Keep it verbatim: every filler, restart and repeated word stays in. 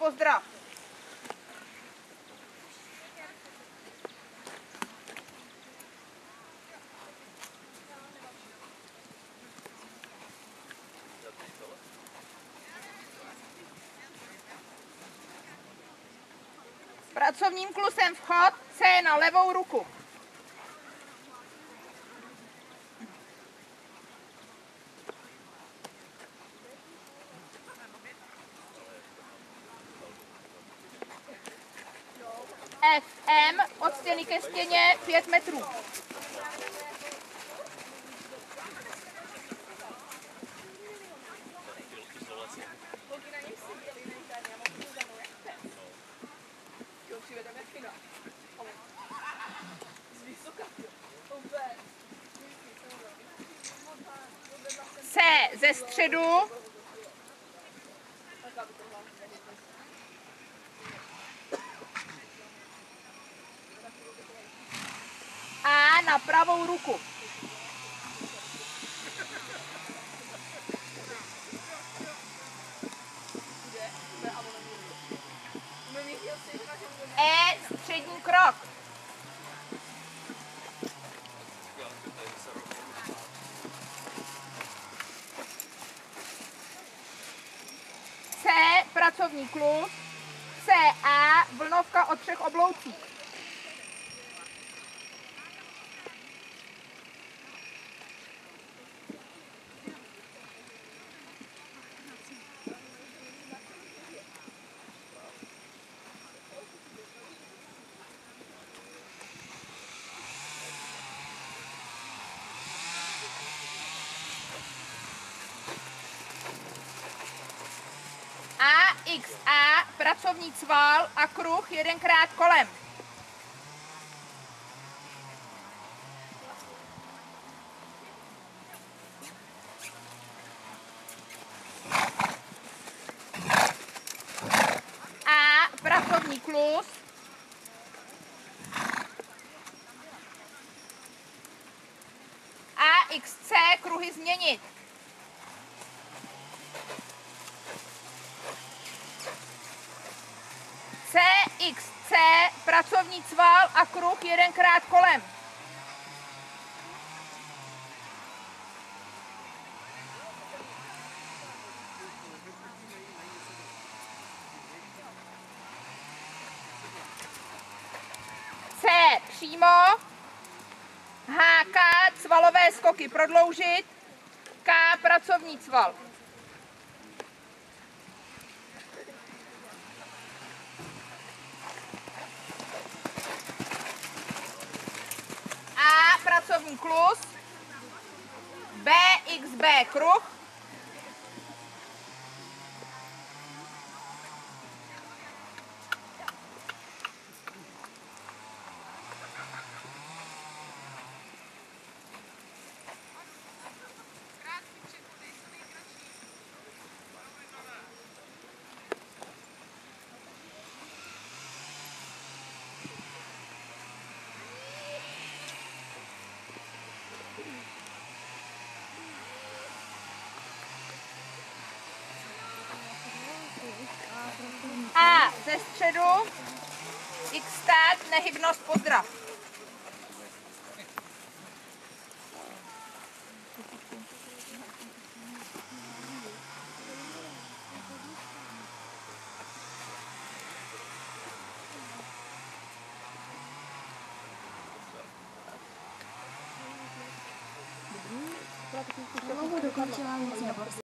pozdrav. Pracovním klusem vchod, C na levou ruku. F M od stěny ke stěně pět metrů. C ze středu. A na pravou ruku. E střední krok. C pracovní klus. C A vlnovka od třech oblouců. A X A pracovní cval a kruh jedenkrát kolem. A pracovní klus. A X C kruhy změnit. C X C pracovní cval a kruh jedenkrát kolem. C přímo. H K cvalové skoky prodloužit. K pracovní cval. A pracovní klus. B X B kruh. A ze středu, X stát, nehybnost, pozdrav. Dlouho dokončila nic